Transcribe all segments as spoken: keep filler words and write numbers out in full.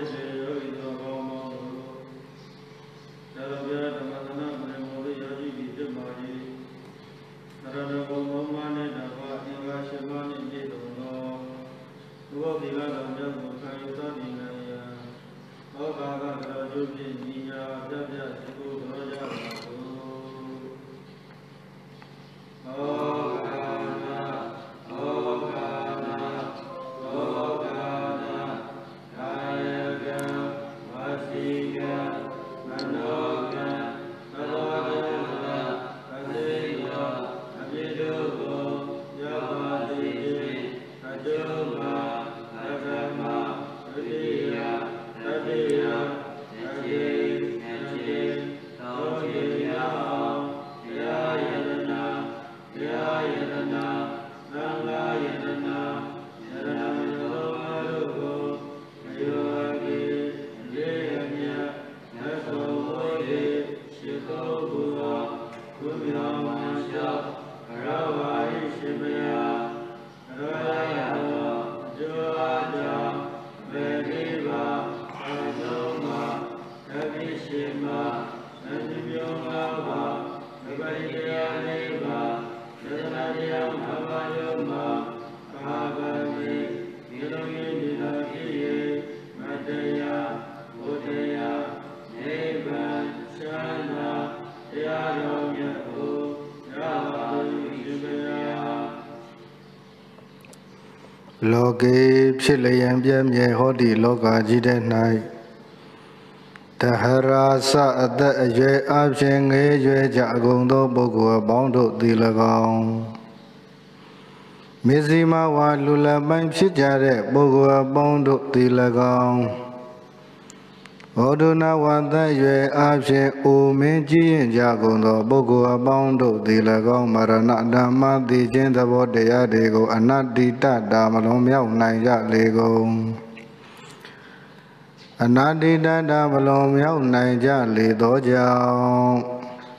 Loge Pilayan Biam Yehodi Loga Jide Nai Taharasa at the Ajay Absing Ajay Jagondo Bogu Bondo Dilagong Mizima wa Lula Bam Shijare Bogu Bondo Dilagong Oduna Wanda Yue Absing Umeji Jagondo Bogu Bondo Dilagong Marana Dama Di Jenda Bodea Dego Anadita Damalom Yao Naya Lego Anadita Damalom Yao Naya Lido Jao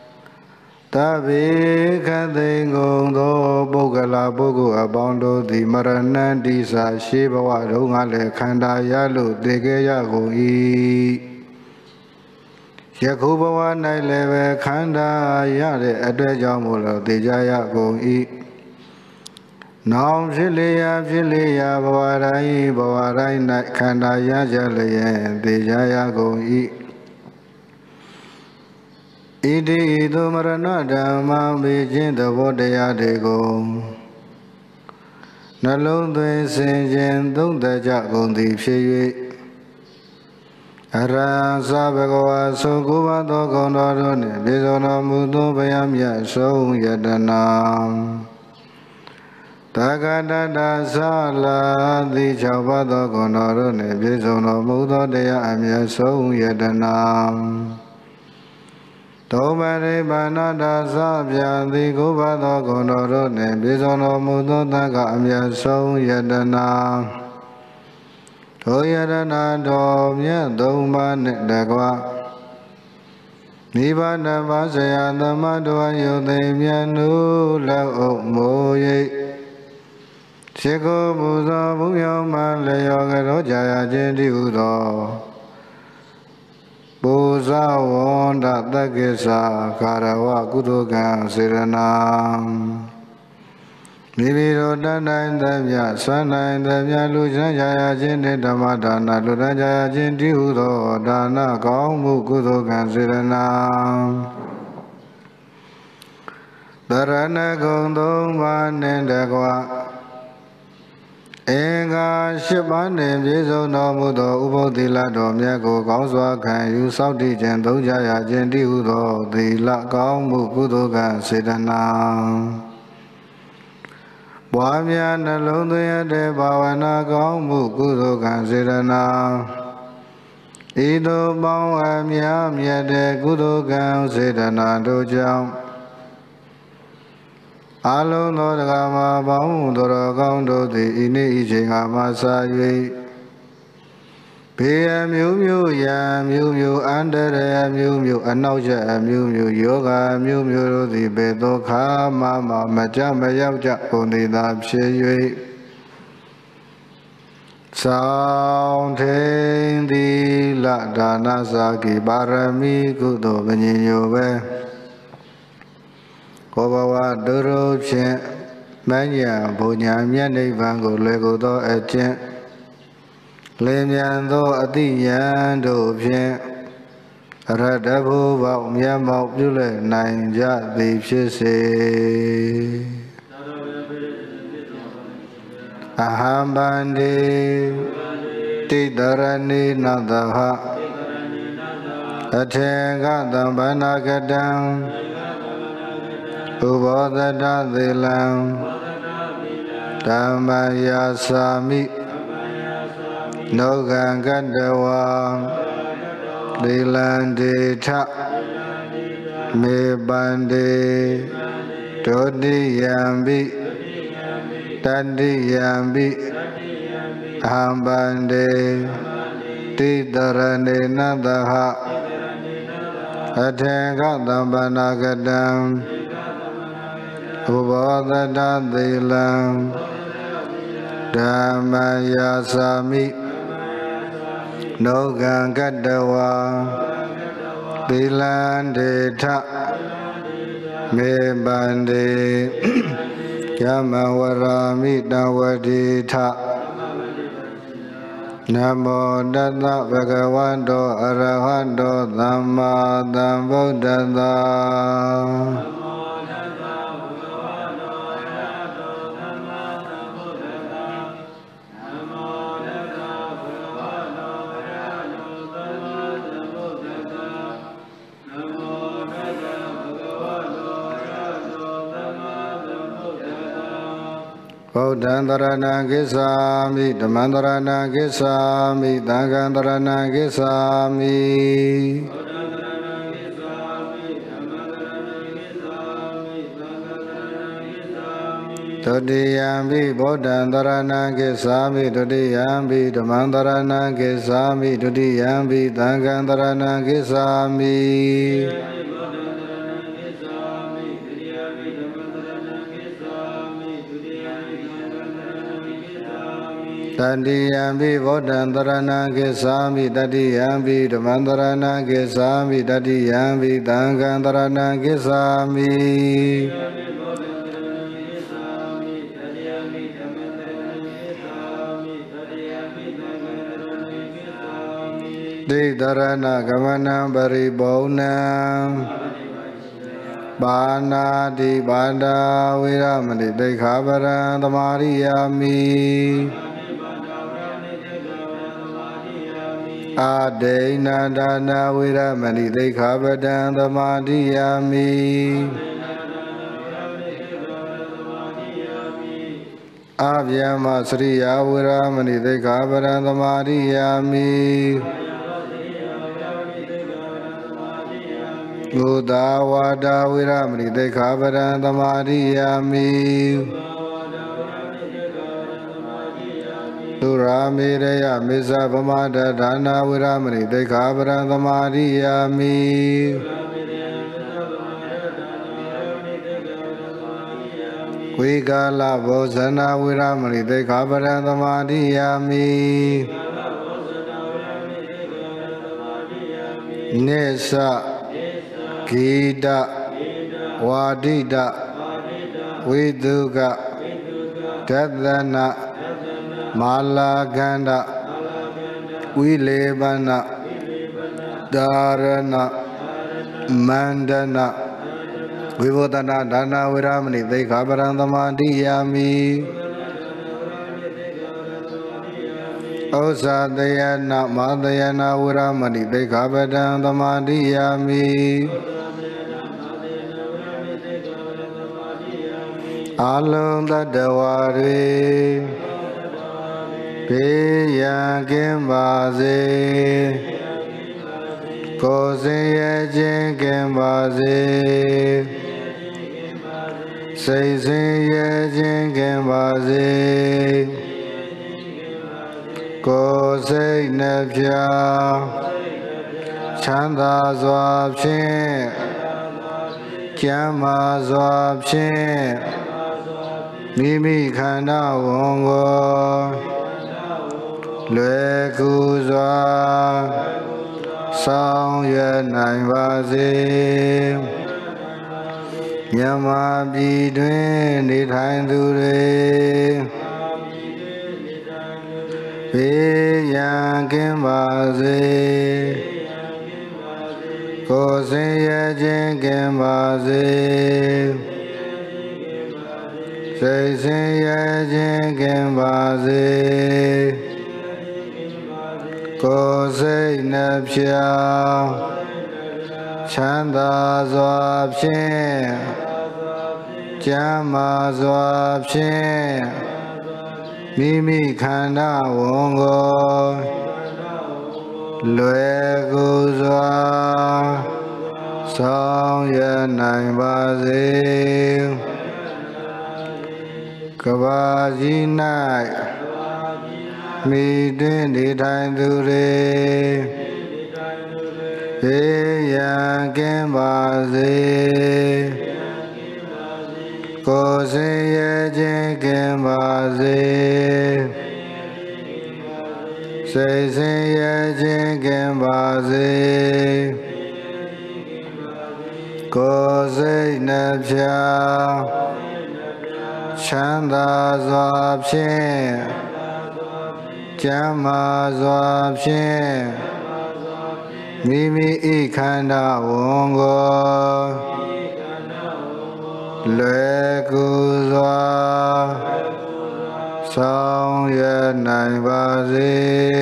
Tabi Kadingo Do Bogala Bogu Abondo Di Marana Disa Shiba Wadungale Kanda Yalu Dege Yago I Yakubawa Naileve Kanda Yade Adwajamula Dejaya Go I Nam Jilia Jilia Bawarai Bawarai Night Kanda Yajale Dejaya Go I Idi Dumarana Dama Bijin the Vodaya de Go Nalon de Saint Don't the Jagon Deep Shee Ara Sabagoa so Guba Dogonadone, Bizona Mudo Bayamya so Yadanam Tagadada Sala di Chava Dogonadone, Bizona Mudo de Amya so Yadanam Tomare Banada Sabya di Guba Dogonadone, Bizona Mudo Daga Amya so Yadanam Toyarana Domya Doma Nedagwa Nibana Vasaya Namadua Yodemya Nula Moye Cheko Buza Bumyo Malayoga Rojaya Jendi Udo Buza Wonda Dagesa Karawa Kudogan Siranam Nibiro Dana in the Via, Sana in the Via Lujan Jaya Jindi Damadana, Ludan Jaya Jindi Udo, Dana, Kaumu Kudo Gansirana Darana Gondo Man in the Gua Enga Shiban in Jizo no Mudo, Ubo Dila Domiago, Gauswa can you Saudi Jendo Jaya Jindi Udo, Dila Kaumu Kudo Gansirana Boamia Nalundia de Bawana Gomu Kudo Gansirana Ido Bawamia Mia de Kudo Gansirana Dojam Alo no Gama Baum Dora Gondo de Ini Ijinga Masai Pia Miu Miu Ya Miu Miu Andere Miu Miu Anoja Miu Miu Yoga Miu Miu Di Bedo Kama Majama Yauja Unida Pshe Sound Di လဒါနစာကိပါရမီကုသိုလ်ပညင်ညိုပဲကိုဘဝဒုရုဖြင့်မဉ္ဇဉ်ဘုံညာမြတ်နိဗ္ဗာန်ကိုလွယ်ကူသောအကျင့်လင်းမြန်သောအတိယံတို့ဖြင့်အရတဘုဘောက်မြတ်မောက်ပြုလဲနိုင်ကြသည်ဖြစ်စေအဟံဗန္တိတိတရဏိနတဟအထေကသံဗန္နာကတံဥဘောဓတသီလံဓမ္မယာစာမိနောကံကတဝါသီလံဒေထမေပန္တိဒုတိယံပိတတိယံပိအဟံဗန္တိတိတရဏေနတဟအထေကသံဗန္နာကတံဥဘောဓတသီလံဓမ္မယာစာမိနောကံကတဝါသီလံဒေထမေပန္တိယမဝရာမိတဝတိထနမောတတဗဂဝန္တောအရဟံတောသမ္မာသမ္ဗုဒ္ဓတ္တဗုဒ္ဓံတရဏံကိစ္ဆာမိဓမ္မံတရဏံကိစ္ဆာမိသံဃံတရဏံကိစ္ဆာမိဒုတိယံပိဗုဒ္ဓံတရဏံကိစ္ဆာမိဒုတိယံပိဓမ္မံတရဏံကိစ္ဆာမိဒုတိယံပိသံဃံတရဏံကိစ္ဆာမိတတိယံပိဗုဒ္ဓံတရဏံကိစ္ဆာမိတတိယံပိဓမ္မံတရဏံကိစ္ဆာမိတတိယံပိသံဃံတရဏံကိစ္ဆာမိတိတရဏဂမနံပရိဘုံနံပါဏာတိပါဒာဝိရမတိတိခာပရံသမာရိယာမိအာဒိဏဒါနာဝိရမဏိသိက္ခာပဒံသမာဓိယာမိအာဗျာမစရိယဝိရမဏိသိက္ခာပဒံသမာဓိယာမိဘုဒ္ဓဝါဒဝိရမဏိသိက္ခာပဒံသမာဓိယာမိသုရာမေရယမေဇဗမဒဒါနာဝိရမဏိသိက္ခာပဒံသမာဓိယာမိဝိကာလဘောဇနာဝိရမဏိသိက္ခာပဒံသမာဓိယာမိနိစ္စဂီတဝါဒိတဝိတုကဒသနာမာလာကန္ဒဝိလေပနဒါရဏမန္ဒနာဝိဘောဓနာဒါနာဝိရမဏိသိက္ခာပဒံသမာဓိယာမိဩဇာတယနာမာတယနာဝိရမဏိသိက္ခာပဒံသမာဓိယာမိအာလုံးတတဝါတွေဘေးရန်ကင်းပါစေကိုယ်စင်ရဲ့ခြင်းကင်းပါစေစိတ်စင်ရဲ့ခြင်းကင်းပါစေကိုယ်စိတ်နှဖျားချမ်းသာစွာဖြင့်ကျမ်းမာစွာဖြင့်မိမိခန္ဓာဝန်ကိုလွယ်ကူစွာဆောင်ရွက်နိုင်ပါစေမြန်မာပြည်တွင်နေထိုင်သူတွေဘေးရန်ကင်းပါစေကိုယ်စင်ရဲ့ခြင်းကင်းပါစေစိတ်စင်ရဲ့ခြင်းကင်းပါစေကိုယ်စိတ်နှပြချမ်းသာစွာဖြင့်ကျမ်းမာစွာဖြင့်မိမိခန္ဓာဝန်ကိုလွယ်ကူစွာဆောင်ရွက်နိုင်ပါစေကမ္ဘာကြီး၌မိတွင်နေထိုင်သူတွေဘေးရန်ကင်းပါစေကိုယ်စင်ရဲ့ခြင်းကင်းပါစေစိတ်စင်ရဲ့ခြင်းကင်းပါစေကိုယ်စိတ်နှပြချမ်းသာစွာဖြင့်ကျမ်းမာစွာဖြင့်မိမိဤခန္ဓာဝန်ကိုလွယ်ကူစွာဆောင်ရွက်နိုင်ပါစေ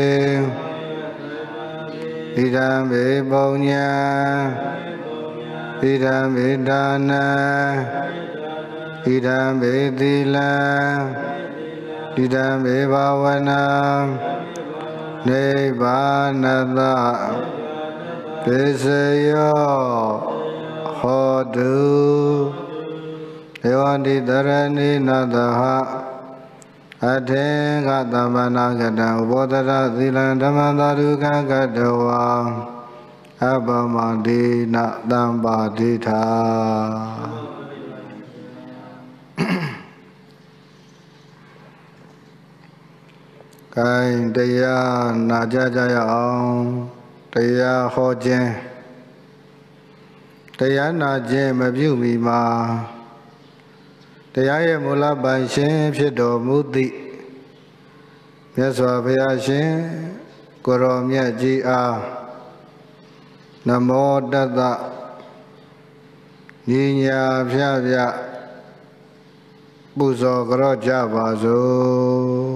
ဣဒံမေပုညံဣဒံမေဒါနံဣဒံမေသီလံဣဒံမေဘာဝနာနိဗ္ဗာနတပစ္စယောဟောတုဧဝံတိတရဏိနတဟအထေကသမ္ပနာကတံဥပောဒရသီလံဓမ္မသာရုကံကတဝါအပမန္တိနတံပါတိထာကိုင်တရားနာကြကြရအောင်တရားဟောခြင်းတရားနာခြင်းမပြုမီမှာတရားရဲ့မူလပိုင်ရှင်ဖြစ်တော်မူသည့်မြတ်စွာဘုရားရှင်ကိုရောမြတ်ကြီးအားနမောတတညီညာဖြာဖြာပူဇော်ကြောကြပါစို့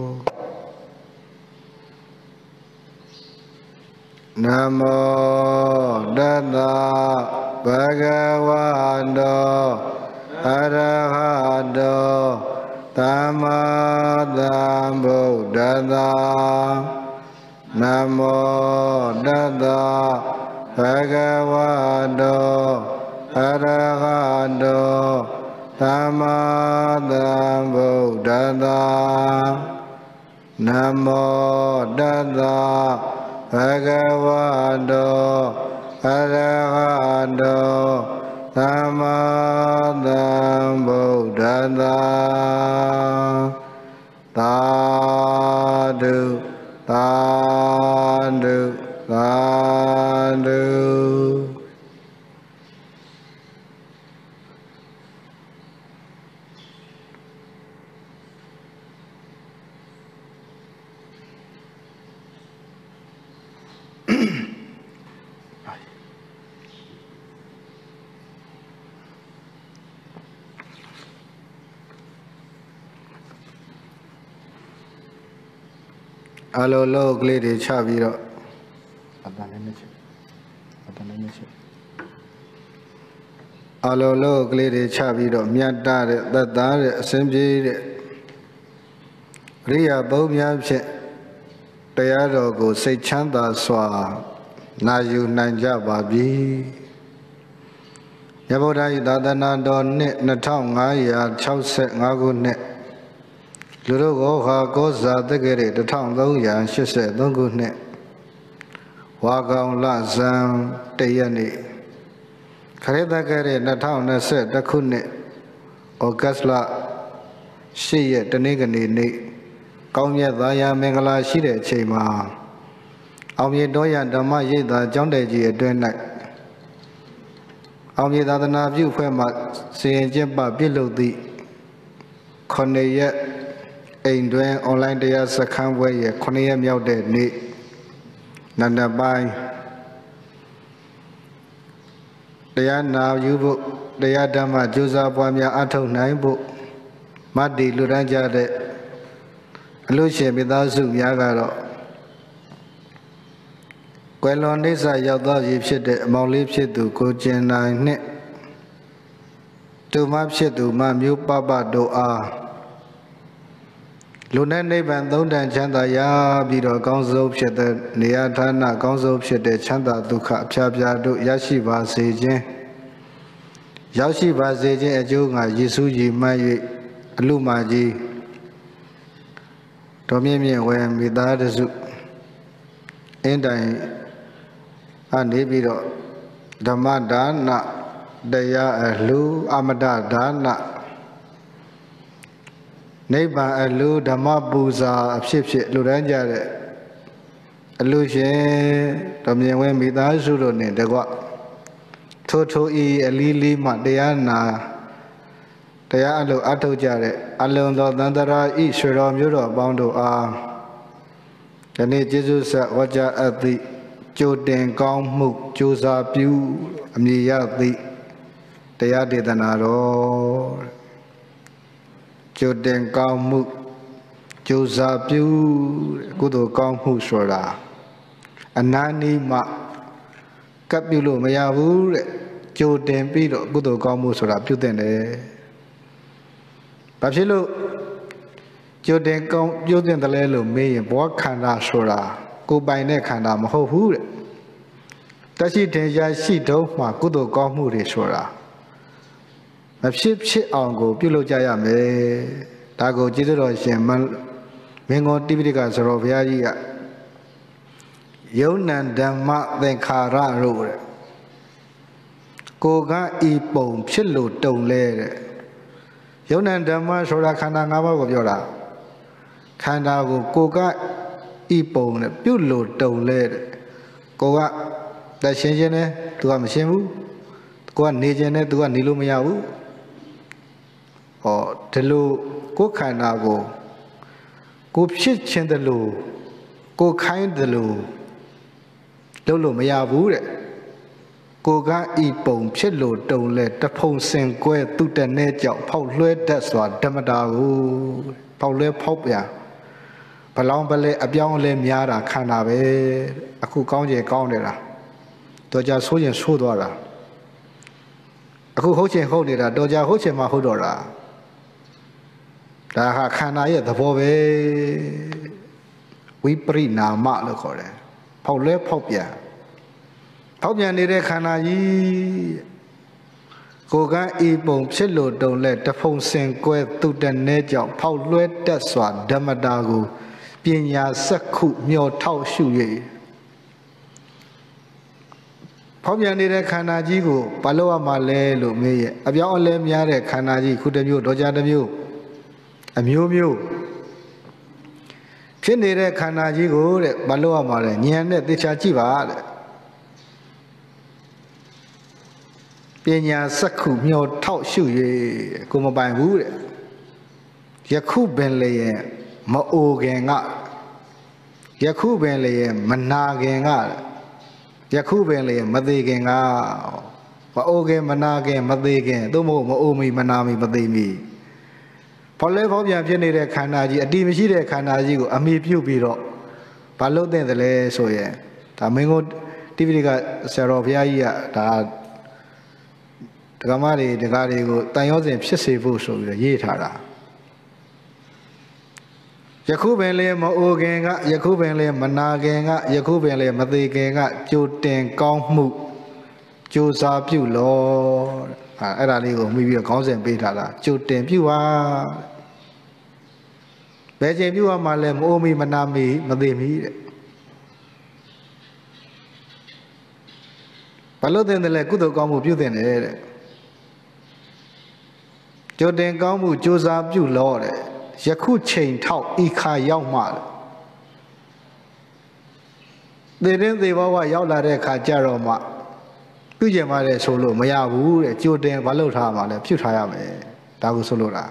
နမောတတဘဂဝတောအရဟတောသမ္မာသမ္ဗုဒ္ဓတ္တနမောတတဘဂဝတောအရဟတောသမ္မာသမ္ဗုဒ္ဓတ္တနမောတတဘဂဝတောအရဟတောသမ္မာသမ္ဗုဒ္ဓတ္တသာဓုသာဓုသာဓုအလိုလိုကလေးတွေချပြီးတော့အတန်လည်းမချအတန်လည်းမချအလိုလိုကလေးတွေချပြီးတော့မြတ်တာတဲ့သက်သာတဲ့အစဉ်ပြေတဲ့ရိယာဘုံများဖြင့်တရားတော်ကိုစိတ်ချမ်းသာစွာနာယူနိုင်ကြပါပြီမြတ်ဗုဒ္ဓ၏သာသနာတော်နှစ်နှစ်ထောင်ငါးရာခြောက်ဆယ်ငါးခုနှစ်လူတို့ကိုဟာကောဇာတက္ကရာတစ်ထောင်သုံးရာရှစ်ဆယ်သုံးခုနှစ်ဝါကောင်လဇန်တရက်နေ့ခရစ်တက္ကရာနှစ်ထောင်နှစ်ဆယ်တစ်ခုနှစ်ဩဂတ်လရှစ်ရက်တနင်္ဂနွေနေ့ကောင်းမြတ်သာယာမင်္ဂလာရှိတဲ့အချိန်မှာအောင်မြေတော်ရဓမ္မရိပ်သာကျောင်းတယ်ကြီးအတွင်း၌အောင်မြေသာသနာပြုဖွဲ့မှစီရင်ကျင့်ပပြုလုပ်သည့်ခုနှစ်ရက်အိမ်တွင်အွန်လိုင်းတရားစခန်းပွဲရဲ့ခုနှစ်ရက်မြောက်တဲ့နေ့နံနက်ပိုင်းတရားနာယူဖို့တရားဓမ္မကြိုးစားပွားများအထောက်နိုင်ဖို့မတ္တိလူရန်ကြတဲ့အလို့ရှင်မိသားစုများကတော့ကွယ်လွန်နေစာရောက်သောရည်ဖြစ်တဲ့အမောင်လေးဖြစ်သူကိုကျင်နိုင်နှင့်တူမဖြစ်သူမမျိုးပပတို့အားလူနဲ့နိဗ္ဗာန်သုံးတန်ချမ်းသာရပြီးတော့ကောင်းဆုံးဖြစ်တဲ့နေရာဌာနကောင်းဆုံးဖြစ်တဲ့ချမ်းသာဒုက္ခအဖျားဖျားတို့ရရှိပါစေခြင်းရောက်ရှိပါစေခြင်းအကျိုးငါယေရှုကြီးမှတ်၍အလူမကြီးတော်မြင့်မြင့်ဝယ်မိသားစုအင်းတိုင်အနေပြီးတော့ဓမ္မဒါနတရားအလှအမတဒါနနိဗ္ဗာန်အလှဓမ္မပူဇာအဖြစ်ဖြစ်လူတန်းကြတဲ့အလှရှင်တော်မြင့်ဝယ်မိသားစုတို့နဲ့တကွထိုးထိုးဤအလီလီမှတရားနာတရားအလှအထောက်ကြတဲ့အလုံးသောသန္တရာဤရွှေတော်မျိုးတော်ပေါင်းတို့အားဒီနေ့ကျေးဇူးဆက်ဝါကြအပ်သည့်ကြိုတင်ကောင်းမှုကြိုးစားပြုအမြည်ရသည့်တရားဒေသနာတော်ကြိုတင်ကောင်းမှုကြိုးစားပြုကုသိုလ်ကောင်းမှုဆိုတာအနာနီးမှကပ်ပြုလို့မရဘူးတဲ့ကြိုတင်ပြီးတော့ကုသိုလ်ကောင်းမှုဆိုတာပြုတဲ့တယ်ဘာဖြစ်လို့ကြိုတင်ကောင်းပြုတဲ့တယ်လဲလို့မေးရင်ဘောခန္ဓာဆိုတာကိုယ်ပိုင်တဲ့ခန္ဓာမဟုတ်ဘူးတဲ့တရှိတင်ရှားရှိတော့မှကုသိုလ်ကောင်းမှုတွေဆိုတာမဖြစ်ဖြစ်အောင်ကိုပြုလုပ်ကြရမယ်ဒါကိုကျေးဇူးတော်ရှင်မင်းကောတိပိဋကဆိုတော်ဘုရားကြီးကယုံနံဓမ္မသင်္ခါရတို့တဲ့ကိုကဤပုံဖြစ်လို့တုံလဲတဲ့ယုံနံဓမ္မဆိုတာခန္ဓာ၅ပါးကိုပြောတာခန္ဓာကိုကိုကဤပုံနဲ့ပြုလို့တုံလဲတဲ့ကိုကတရှင်းရှင်းနဲ့သူကမရှင်းဘူးကိုကနေခြင်းနဲ့သူကနေလို့မရဘူးဟောဒီလိုကိုခန္ဓာကိုကိုဖြစ်ခြင်းတလို့ကိုခိုင်းတလို့လုပ်လို့မရဘူးတဲ့ကိုကဤပုံဖြစ်လို့တုံလဲတဖုံစင်ကွဲသူတနဲ့ကြောင့်ဖောက်လွှဲတတ်စွာဓမ္မတာကိုဖောက်လွှဲဖောက်ပြန်ဘလောင်းပလဲအပြောင်းလဲများတာခန္ဓာပဲအခုကောင်းကြကောင်းနေတာတော်ကြဆိုးရင်ဆိုးသွားတာအခုဟုတ်ချင်ဟုတ်နေတာတော်ကြဟုတ်ချင်မှဟုတ်တော့တာဒါဟာခန္ဓာရဲ့သဘောပဲဝိပရိနာမလို့ခေါ်တယ်ဖောက်လဲဖောက်ပြန်ဖောက်ပြန်နေတဲ့ခန္ဓာကြီးကိုကဤပုံဖြစ်လို့တုံလဲတဖုံစင်ကွဲသူတနဲ့ကြောင့်ဖောက်လွှဲတတ်စွာဓမ္မတာကိုပညာစက္ခုမျောထောက်ရှု၍ဖောက်ပြန်နေတဲ့ခန္ဓာကြီးကိုဘာလို့ရမှာလဲလို့မေးရဲ့အပြောင်းအလဲများတဲ့ခန္ဓာကြီးခုတစ်မျိုးတော့ကြတစ်မျိုးအမျိုးမျိုးဖြစ်နေတဲ့ခန္ဓာကြီးကိုတဲ့ဘာလို့ရမှာလဲဉာဏ်နဲ့သိချာကြည့်ပါတဲ့ပညာစက္ခုမျောထောက်ရှု၍ကိုမပိုင်ဘူးတဲ့ယခုပင်လေရဲ့မအိုခင်ကယခုပင်လေရဲ့မနာခင်ကယခုပင်လေမသေးခင်ကမအိုခင်မနာခင်မသေးခင်သို့မဟုတ်မအိုမီမနာမီမသေးမီဖော်လဲဖော်ပြန်ဖြစ်နေတဲ့ခန္ဓာကြီးအတိမရှိတဲ့ခန္ဓာကြီးကိုအမိပြုတ်ပြီးတော့ဘာလို့တဲ့တယ်လဲဆိုရင်ဒါမင်းကိုတိပိဋကဆရာတော်ဘုရားကြီးကဒါဒကာမတွေဒကာတွေကိုတန်ရောစဉ်ဖြစ်စေဖို့ဆိုပြီးတော့ရေးထားတာယခုပင်လေမအိုခင်ကယခုပင်လေမနာခင်ကယခုပင်လေမသေးခင်ကကြိုတင်ကောင်းမှုကြိုးစားပြုလို့အဲအဲ့ဒါလေးကိုမိပြီးတော့ခေါင်းစဉ်ပေးထားတာကြိုတင်ပြုပါဘယ်ချိန်ပြုရမှာလဲမအိုမီမနာမီမသေးမီတဲ့ဘာလို့တင်တယ်လဲကုသိုလ်ကောင်းမှုပြုတင်တယ်တဲ့ကြိုတင်ကောင်းမှုကြိုးစားပြုလို့တဲ့ယခုချိန်ထောက်ဤခါရောက်မှတသေတဲ့သေဘဝရောက်လာတဲ့ခါကြတော့မှပြုကျင်ပါတဲ့ဆိုလို့မရဘူးတဲ့ကြိုတင်မလုပ်ထားမှလည်းပြုထားရမယ်ဒါကိုဆိုလို့လား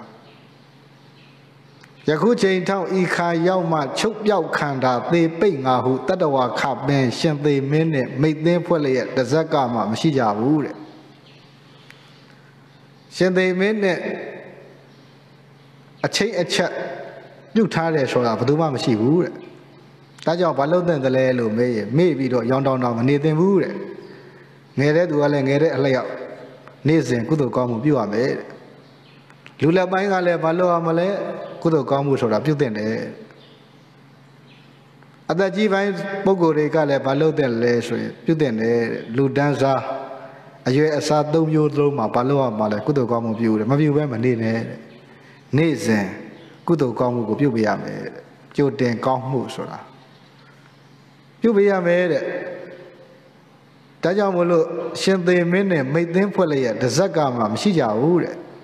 ယခုချိန်ထောင်ဤခါရောက်မှချုပ်ပြောက်ခန္ဓာသေပိတ်ငါဟုတတ္တဝါခပင်ရှင်သေမင်းနဲ့မိတ်သိမ်းဖွဲ့လျက်တစ်ဇက်ကမှမရှိကြဘူးတဲ့ရှင်သေမင်းနဲ့အချိန်အချက်ပြုတ်ထားတယ်ဆိုတာဘယ်သူမှမရှိဘူးတဲ့ဒါကြောင့်ဘာလို့တဲ့လဲလို့မေးရင်မေ့ပြီးတော့ရောင်းတောင်းတောင်းမနေသင့်ဘူးတဲ့ငယ်တဲ့သူကလည်းငယ်တဲ့အလျောက်နေ့စဉ်ကုသိုလ်ကောင်းမှုပြုရမယ်တဲ့လူလက်ပိုင်းကလည်းဘာလို့ရမလဲကုသိုလ်ကောင်းမှုဆိုတာပြုသင့်တယ်အသက်ကြီးပိုင်းပုဂ္ဂိုလ်တွေကလည်းဘာလို့တဲ့လဲဆိုရင်ပြုသင့်တယ်လူတန်းစားအရွယ်အစားသုံးမျိုးလုံးမှာဘာလို့ရမှာလဲကုသိုလ်ကောင်းမှုပြုတယ်မပြုဘဲမနေနဲ့နေ့စဉ်ကုသိုလ်ကောင်းမှုကိုပြုပြရမယ်တဲ့ကြိုတင်ကောင်းမှုဆိုတာပြုပြရမယ်တဲ့ဒါကြောင့်မလို့ရှင်သေမင်းနဲ့မိတ်သိမ်းဖွဲ့လျက်တစ်ဇက်ကမှမရှိကြဘူး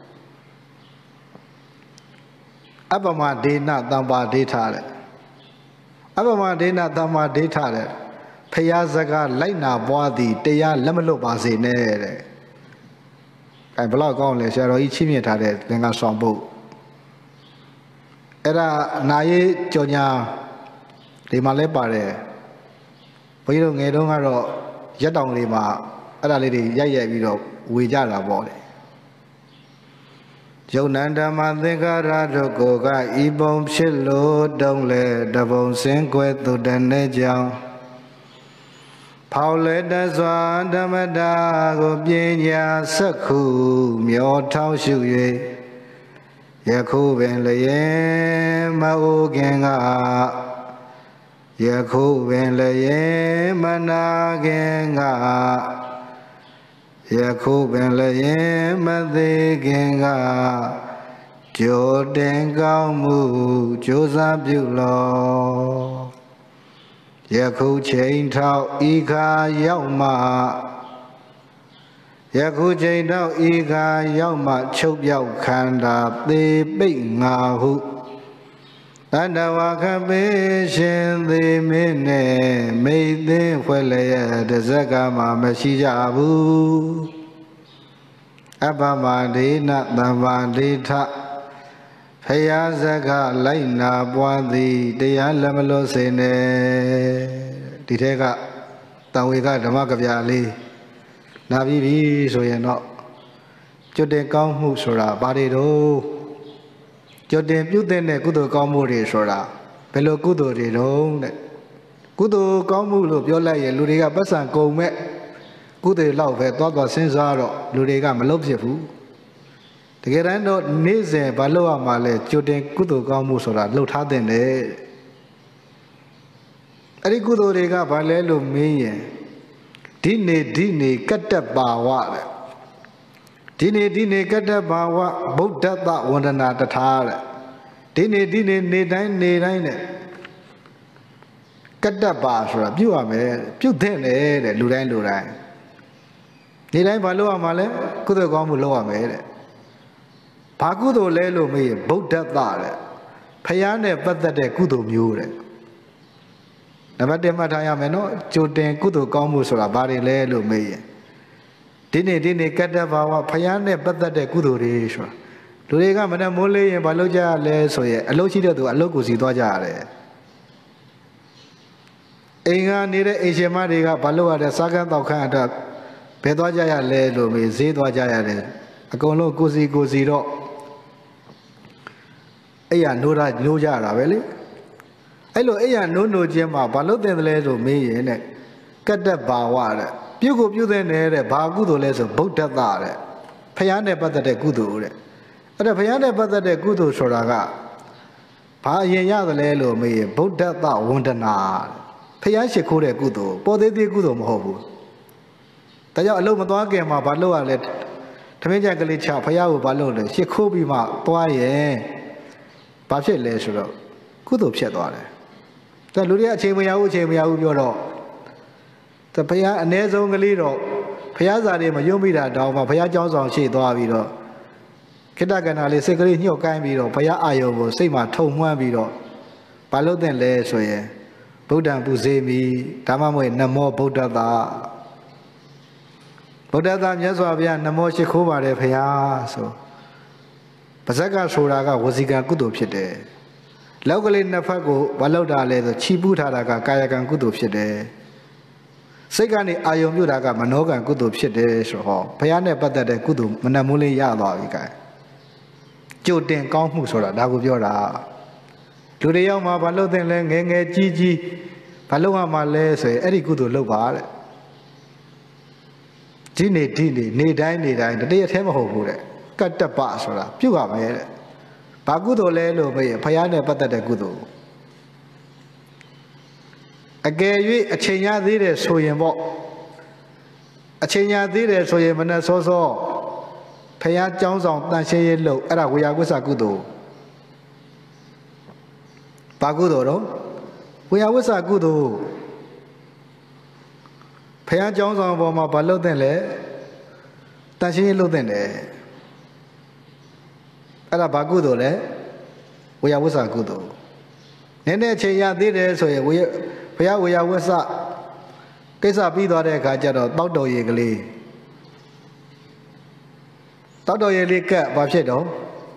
တဲ့အပမဒေနတမ္ပါဒေထတဲ့အပမဒေနတမ္ပါဒေထတဲ့ဖျားစကားလိုက်နာပွားသည်တရားလက်မလွတ်ပါစေနဲ့တဲ့အဲဘလောက်ကောင်းလဲဆရာတော်ကြီးချီးမြှင့်ထားတဲ့သင်္ကန်းဆောင်ပုဒ်အဲ့ဒါနာရေးကြော်ညာဒီမှာလဲပါတယ်ဘုန်းကြီးတို့ငယ်တုန်းကတော့ရက်တောင်လေးမှာအဲ့ဒါလေးတွေရိုက်ရိုက်ပြီးတော့ဝေကြတာပေါ့လေယုံနန္ဓမ္မသင်္ကာရတို့ကိုကဤပုံဖြစ်လို့တုံးလေတပုံစင်ကွယ်သူတနေကြောင်ဖောက်လေတစွာဓမ္မတာကိုပညာစက္ခုမျောထောင်းရှု၍ယခုပင်လည်းမအိုခင်ကယခုပင်လည်းမနာခင်ကယခုပင်လည်းမသေးခင်ကကြိုတင်ကောင်းမှုကြိုးစားပြုလောယခုချိန်ထောက်ဤခါရောက်မှယခုချိန်ထောက်ဤခါရောက်မှချုပ်ပြောက်ခန္ဓာသေပိတ်ငါဟုတတ္တဝါခပေရှင်သေမင်းနဲ့မိတ်သိမ်းဖွဲ့လျက်တစ်ဇက်ကမှမရှိကြဘူးအပမဒေနတမ္ပါဒေထဖယားစကားလိုက်နာပွားသည်တရားလက်မလို့စေနဲ့ဒီထဲကတံဝေကဓမ္မကဗျာလေးနာပြီးပြီဆိုရင်တော့ကျွတ်တင်ကောင်းမှုဆိုတာဘာတွေတော့ကြိုတင်ပြုတဲ့ကုသိုလ်ကောင်းမှုတွေဆိုတာဘယ်လိုကုသိုလ်တွေတုံးတဲ့ကုသိုလ်ကောင်းမှုလို့ပြောလိုက်ရင်လူတွေကပတ်စံကုန်မဲ့ကုသိုလ်လောက်ပဲသွားသွားစဉ်းစားတော့လူတွေကမလုပ်ဖြစ်ဘူးတကယ်တမ်းတော့နေ့စဉ်ဘာလုပ်ရမှာလဲကြိုတင်ကုသိုလ်ကောင်းမှုဆိုတာလှုပ်ထားတဲ့တယ်အဲ့ဒီကုသိုလ်တွေကဘာလဲလို့မေးရင်ဒီနေ့ဒီနေ့ကတ္တပါဝတဲ့ဒီနေ့ဒီနေ့ကတ္တဘာဝဗုဒ္ဓတဝန္ဒနာတထာတဲ့ဒီနေ့ဒီနေ့နေတိုင်းနေတိုင်းနဲ့ကတ္တပါဆိုတာပြုတ်ရမယ်ပြုတ်တဲ့လေတဲ့လူတိုင်းလူတိုင်းနေတိုင်းဘာလုပ်ရမှာလဲကုသိုလ်ကောင်းမှုလုပ်ရမယ်တဲ့ဘာကုသိုလ်လဲလို့မေးရင်ဗုဒ္ဓတတဲ့ဖယားနဲ့ပတ်သက်တဲ့ကုသိုလ်မျိုးတဲ့နံပါတ်တစ်မှတ်ထားရမယ်နော်ကြိုတင်ကုသိုလ်ကောင်းမှုဆိုတာဘာတွေလဲလို့မေးရင်ဒီနေ့ဒီနေ့ကတ္တဘာဝဖယားနဲ့ပတ်သက်တဲ့ကုသိုလ်တွေဆိုတာလူတွေကမနဲ့မိုးလေးရင်ဘာလုပ်ကြရလဲဆိုရင်အလုပ်ရှိတဲ့သူအလုပ်ကိုစီသွားကြရတယ်အိမ်ကနေတဲ့အိမ်ရှင်မတွေကဘာလုပ်ရလဲစားကန်းတောက်ခန်းအတွက်ဘယ်သွားကြရလဲလို့မေးဈေးသွားကြရတယ်အကုန်လုံးကိုစီကိုစီတော့အဲ့ရနိုးတာနိုးကြတာပဲလေအဲ့လိုအဲ့ရနိုးနိုးချင်းမှာဘာလို့တင်တယ်လဲဆိုမေးရင်တဲ့ကတ္တဘာဝတဲ့ပြုကိုပြုတဲ့နေတဲ့ဘာကုသိုလ်လဲဆိုဗုဒ္ဓတတဲ့ဖယားနဲ့ပတ်သက်တဲ့ကုသိုလ်တဲ့အဲ့ဒါဖယားနဲ့ပတ်သက်တဲ့ကုသိုလ်ဆိုတာကဘာအရင်ရတယ်လဲလို့မေးရင်ဗုဒ္ဓတဝန္ဒနာဖယားရှိခိုးတဲ့ကုသိုလ်ပေါ်သေးသေးကုသိုလ်မဟုတ်ဘူးဒါကြောင့်အလုံးမသွားခင်မှာဘာလုပ်ရလဲထမင်းကြကလေးချဖယားကိုဘာလုပ်လဲရှိခိုးပြီးမှသွားရင်ဘာဖြစ်လဲဆိုတော့ကုသိုလ်ဖြစ်သွားတယ်ဒါလူတွေအချိန်မရဘူးအချိန်မရဘူးပြောတော့တဖယားအ ਨੇ ဆုံးကလေးတော့ဖယားစာတွေမယုံမိတာတောင်းမှဖယားเจ้าဆောင်ရှေ့သွားပြီးတော့ခိတ္တကဏ္ဍလေးစိတ်ကလေးညှို့ကိုင်းပြီးတော့ဖယားအာယုံကိုစိတ်မှာထုံမှန်းပြီးတော့ဘာလို့တဲ့လဲဆိုရင်ဘဗုဒ္ဓံပူဇေမိဒါမှမဟုတ်နမောဗုဒ္ဓတာဗုဒ္ဓတာမြတ်စွာဘုရားနမောရှိခိုးပါတယ်ဖရာဆိုပါဇက်ကဆိုတာကဝစီကံကုသိုလ်ဖြစ်တယ်လောက်ကလေးနှစ်ဖက်ကိုဘာလောက်တာလဲဆိုခြိပူးထားတာကကာယကံကုသိုလ်ဖြစ်တယ်စိတ်ကနေအာယုံပြုတာကမနောကံကုသိုလ်ဖြစ်တယ်ဆိုဟောဘုရားနဲ့ပတ်သက်တဲ့ကုသိုလ်မနှမိုးလေးရသွားပြီကဲကြိုတင်ကောင်းမှုဆိုတာဒါကိုပြောတာလူတွေရောက်မှာဘာလို့သင်လဲငယ်ငယ်ကြီးကြီးဘာလို့မှမလဲဆိုရင်အဲ့ဒီကုသိုလ်လုပ်ပါတဲ့ဒီနေ့ဒီနေ့နေတိုင်းနေတိုင်းတည်းရထဲမဟုတ်ဘူးတဲ့ကတ္တပဆိုတာပြုတ်ရမယ်တဲ့ဘာကုသိုလ်လဲလို့မေးရင်ဘုရားနဲ့ပတ်သက်တဲ့ကုသိုလ်အကယ်၍အချိန်ရသေးတယ်ဆိုရင်ပေါ့အချိန်ရသေးတယ်ဆိုရင်မနဲ့စောစောဘုရားကျောင်းဆောင်တန်ရှင်းရေးလုပ်အဲ့ဒါဝေယဝိဆကုသိုလ်ဘာကုသိုလ်တော့ဝေယဝိဆကုသိုလ်ဘုရားကျောင်းဆောင်ပေါ်မှာဘာလုပ်တဲ့လဲတန်ရှင်းရေးလုပ်တဲ့တယ်အဲ့ဒါဘာကုသိုလ်လဲဝေယဝိဆကုသိုလ်နည်းနည်းအချိန်ရသေးတယ်ဆိုရင်ဝေယဘုရားဝေယဝိဆကိစ္စပြီးသွားတဲ့အခါကျတော့တောက်တော်ရည်ကလေးတောက်တော်ရည်လေးကပ်ဘာဖြစ်တော့